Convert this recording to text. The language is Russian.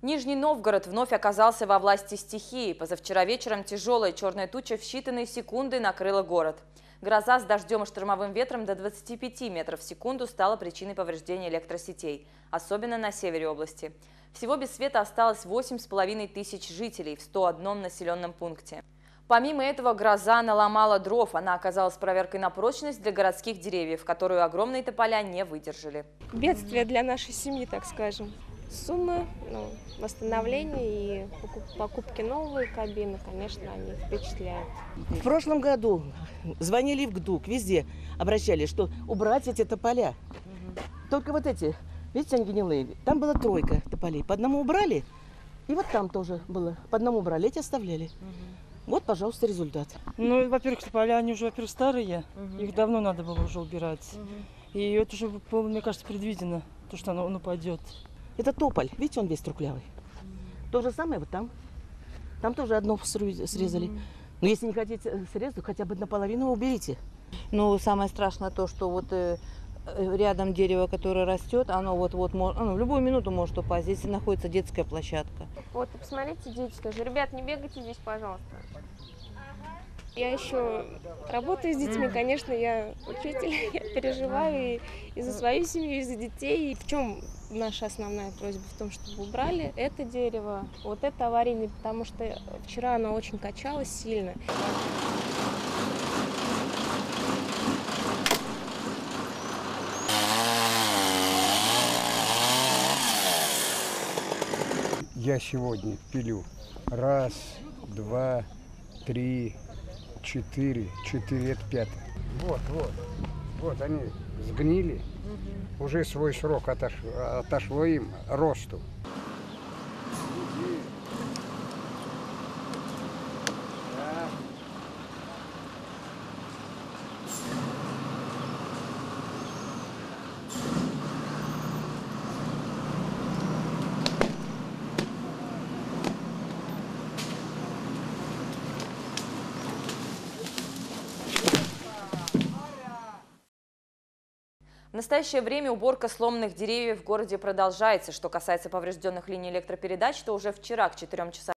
Нижний Новгород вновь оказался во власти стихии. Позавчера вечером тяжелая черная туча в считанные секунды накрыла город. Гроза с дождем и штормовым ветром до 25 метров в секунду стала причиной повреждения электросетей, особенно на севере области. Всего без света осталось 8,5 тысяч жителей в 101 населенном пункте. Помимо этого, гроза наломала дров. Она оказалась проверкой на прочность для городских деревьев, которую огромные тополя не выдержали. Бедствие для нашей семьи, так скажем. Суммы, восстановления и покупки новой кабины, конечно, они впечатляют. В прошлом году звонили в ГДУК, везде обращались, что убрать эти тополя. Только вот эти, видите, они гнилые. Там была 3 тополей. По одному убрали, и вот там тоже было. По одному убрали, эти оставляли. Вот, пожалуйста, результат. Ну, во-первых, тополя, они уже, во-первых, старые. Их давно надо было уже убирать. И это уже было, мне кажется, предвидено, то, что оно упадет. Это тополь, видите, он весь трухлявый. То же самое вот там. Там тоже одно срезали. Но если не хотите срезать, то хотя бы наполовину уберите. Ну, самое страшное то, что вот рядом дерево, которое растет, оно вот-вот в любую минуту может упасть. Здесь находится детская площадка. Вот, посмотрите, дети тоже. Ребят, не бегайте здесь, пожалуйста. Я еще работаю с детьми, конечно, я учитель, я переживаю и за свою семью, и за детей. И в чем наша основная просьба? В том, чтобы убрали это дерево, вот это аварийное, потому что вчера оно очень качалось сильно. Я сегодня пилю 1, 2, 3, 4, это 5. Вот они сгнили, уже свой срок отошло им росту. В настоящее время уборка сломанных деревьев в городе продолжается. Что касается поврежденных линий электропередач, то уже вчера к 4 часам